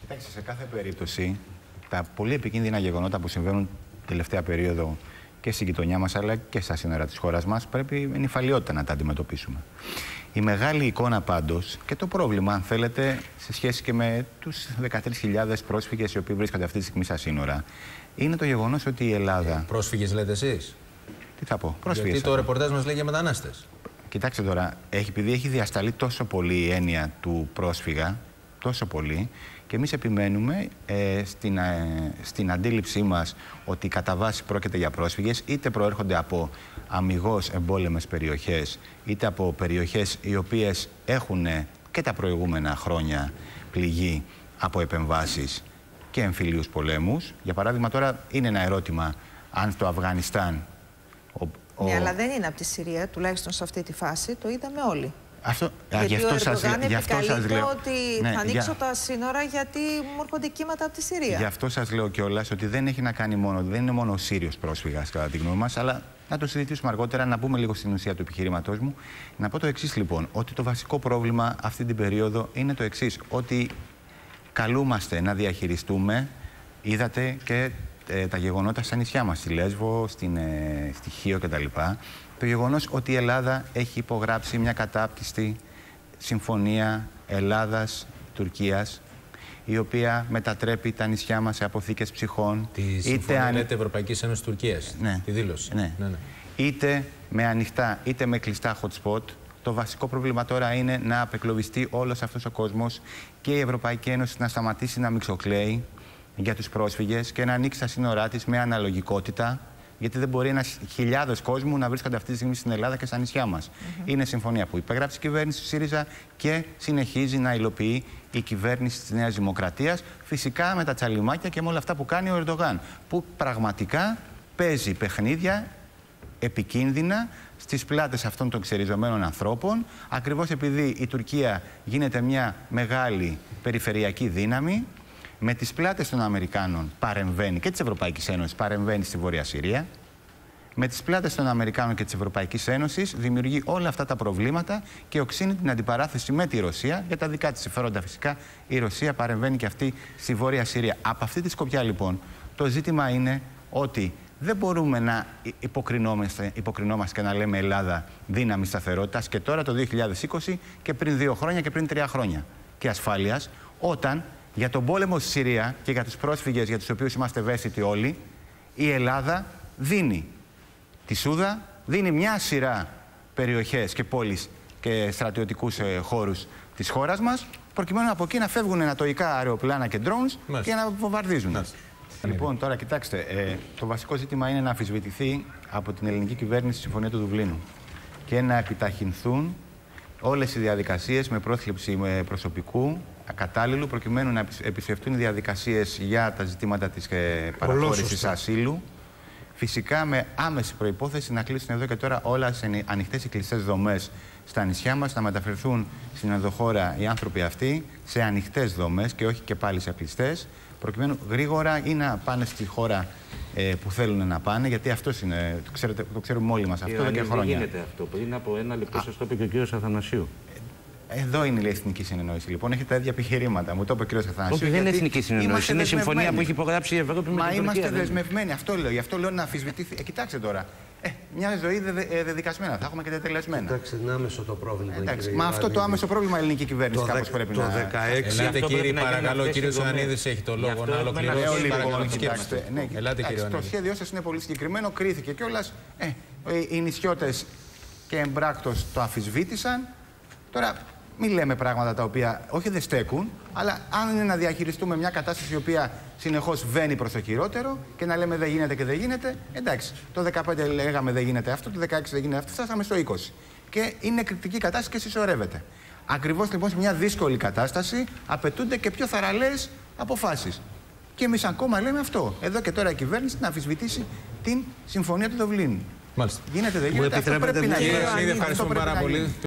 Κοιτάξτε, σε κάθε περίπτωση, τα πολύ επικίνδυνα γεγονότα που συμβαίνουν τελευταία περίοδο και στη γειτονιά μας αλλά και στα σύνορα της χώρας μας πρέπει με νυφαλιότητα να τα αντιμετωπίσουμε. Η μεγάλη εικόνα πάντως και το πρόβλημα, αν θέλετε, σε σχέση και με τους 13.000 πρόσφυγες οι οποίοι βρίσκονται αυτή τη στιγμή στα σύνορα, είναι το γεγονός ότι η Ελλάδα. Πρόσφυγες λέτε εσείς? Τι θα πω, πρόσφυγες. Γιατί το ρεπορτάζ μας λέει για μετανάστες. Κοιτάξτε τώρα, επειδή έχει διασταλεί τόσο πολύ η έννοια του πρόσφυγα, τόσο πολύ, και εμείς επιμένουμε στην αντίληψή μας ότι κατά βάση πρόκειται για πρόσφυγες, είτε προέρχονται από αμιγώς εμπόλεμες περιοχές, είτε από περιοχές οι οποίες έχουν και τα προηγούμενα χρόνια πληγεί από επεμβάσεις και εμφυλίους πολέμους. Για παράδειγμα, τώρα είναι ένα ερώτημα αν στο Αφγανιστάν... Ναι, αλλά δεν είναι από τη Συρία, τουλάχιστον σε αυτή τη φάση, το είδαμε όλοι. Γιατί ο Ερντογάν επικαλείται ότι θα ανοίξω τα σύνορα γιατί μου έρχονται κύματα από τη Συρία. Γι' αυτό σας λέω κιόλας ότι δεν έχει να κάνει μόνο, δεν είναι μόνο ο Σύριος πρόσφυγας κατά τη γνώμη μας, αλλά να το συζητήσουμε αργότερα, να μπούμε λίγο στην ουσία του επιχειρήματός μου. Να πω το εξής λοιπόν, ότι το βασικό πρόβλημα αυτή την περίοδο είναι το εξής, ότι καλούμαστε να διαχειριστούμε, είδατε και τα γεγονότα στα νησιά μας, στη Λέσβο, στη Χίο κτλ. Το γεγονός ότι η Ελλάδα έχει υπογράψει μια κατάπτυστη συμφωνία Ελλάδας-Τουρκίας, η οποία μετατρέπει τα νησιά μας σε αποθήκες ψυχών. Τη συμφωνία λέτε Ευρωπαϊκής Ένωσης Τουρκίας, τη δήλωση. Ναι. Είτε με ανοιχτά είτε με κλειστά hot spot. Το βασικό πρόβλημα τώρα είναι να απεκλωβιστεί όλος αυτός ο κόσμος και η Ευρωπαϊκή Ένωση να σταματήσει να μιξοκλαίει για τους πρόσφυγες και να ανοίξει τα σύνορά της με αναλογικότητα. Γιατί δεν μπορεί χιλιάδες κόσμου να βρίσκονται αυτή τη στιγμή στην Ελλάδα και στα νησιά μας. Είναι συμφωνία που υπέγραψε η κυβέρνηση του ΣΥΡΙΖΑ και συνεχίζει να υλοποιεί η κυβέρνηση της Νέας Δημοκρατίας. Φυσικά με τα τσαλιμάκια και με όλα αυτά που κάνει ο Ερντογάν. Που πραγματικά παίζει παιχνίδια επικίνδυνα στις πλάτες αυτών των ξεριζωμένων ανθρώπων. Ακριβώς επειδή η Τουρκία γίνεται μια μεγάλη περιφερειακή δύναμη. Με τις πλάτες των Αμερικάνων παρεμβαίνει και της Ευρωπαϊκής Ένωσης παρεμβαίνει στη Βόρεια Συρία. Με τις πλάτες των Αμερικάνων και της Ευρωπαϊκής Ένωσης δημιουργεί όλα αυτά τα προβλήματα και οξύνει την αντιπαράθεση με τη Ρωσία για τα δικά της συμφέροντα. Φυσικά η Ρωσία παρεμβαίνει και αυτή στη Βόρεια Συρία. Από αυτή τη σκοπιά λοιπόν το ζήτημα είναι ότι δεν μπορούμε να υποκρινόμαστε και να λέμε Ελλάδα δύναμη σταθερότητας και τώρα το 2020 και πριν 2 χρόνια και πριν 3 χρόνια και ασφάλειας, όταν για τον πόλεμο στη Συρία και για τους πρόσφυγες για τους οποίους είμαστε ευαίσθητοι όλοι, η Ελλάδα δίνει τη Σούδα, δίνει μια σειρά περιοχές και πόλεις και στρατιωτικούς χώρους της χώρας μας, προκειμένου από εκεί να φεύγουν ανατοϊκά αεροπλάνα και drones και να βομβαρδίζουν. Λοιπόν, τώρα κοιτάξτε, το βασικό ζήτημα είναι να αμφισβητηθεί από την ελληνική κυβέρνηση η Συμφωνία του Δουβλίνου και να επιταχυνθούν όλες οι διαδικασίες με πρόσληψη προσωπικού ακατάλληλου, προκειμένου να επισευτούν οι διαδικασίες για τα ζητήματα της παραχώρησης ασύλου. Φυσικά με άμεση προϋπόθεση να κλείσουν εδώ και τώρα όλα σε ανοιχτές ή κλειστές δομές στα νησιά μας, να μεταφερθούν στην ενδοχώρα οι άνθρωποι αυτοί σε ανοιχτές δομές και όχι και πάλι σε κλειστές, προκειμένου γρήγορα ή να πάνε στη χώρα που θέλουν να πάνε, γιατί αυτό είναι, το ξέρουμε όλοι μας αυτό εδώ και χρόνια. Δεν γίνεται αυτό. Πριν από 1 λεπτό σας το είπε και ο κύριος Αθανασίου. Εδώ είναι η εθνική συνεννόηση. Λοιπόν, έχετε τα ίδια επιχειρήματα. Μου το είπε ο κ. Αθανασίου. Όχι, δεν είναι εθνική συνεννόηση. Είναι η συμφωνία που έχει υπογράψει η Ευρώπη με την Τουρκία. Μα είμαστε δεσμευμένοι. Αυτό λέω. Γι' αυτό λέω να αμφισβητηθεί. Κοιτάξτε τώρα. Μια ζωή δεδικασμένα. Θα έχουμε και τετελεσμένα. Κοιτάξτε, είναι άμεσο το πρόβλημα. Μα αυτό το άμεσο πρόβλημα η ελληνική κυβέρνηση κάπως πρέπει να. Το 2016. Ελάτε κύριε, παρακαλώ. Ο κύριος Ιωαννίδης έχει το λόγο να ολοκληρώσει. Το σχέδιό σας είναι πολύ συγκεκριμένο. Κρίθηκε κιόλας. Οι νησιώτες και εμπράκτος το αμφισβήτησαν. Τώρα. Μην λέμε πράγματα τα οποία όχι δεν στέκουν, αλλά αν είναι να διαχειριστούμε μια κατάσταση η οποία συνεχώς βαίνει προς το χειρότερο και να λέμε δεν γίνεται και δεν γίνεται, εντάξει. Το 2015 λέγαμε δεν γίνεται αυτό, το 2016 δεν γίνεται αυτό, φτάσαμε στο 20. Και είναι κριτική κατάσταση και συσσωρεύεται. Ακριβώς λοιπόν σε μια δύσκολη κατάσταση απαιτούνται και πιο θαραλέες αποφάσεις. Και εμείς ακόμα λέμε αυτό. Εδώ και τώρα η κυβέρνηση να αμφισβητήσει την Συμφωνία του Δουβλίνου. Μάλιστα. Γίνεται, δεν γίνεται. Αυτό πρέπει να γίνει. Ευχαριστούμε πάρα πολύ.